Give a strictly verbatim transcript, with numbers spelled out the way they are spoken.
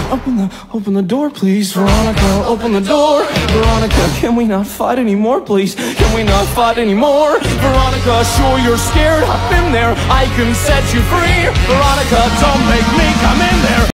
Open the, open the door, please. Veronica, open the door. Veronica, can we not fight anymore, please? Can we not fight anymore? Veronica, sure you're scared. I've been there. I can set you free. Veronica, don't make me come in there.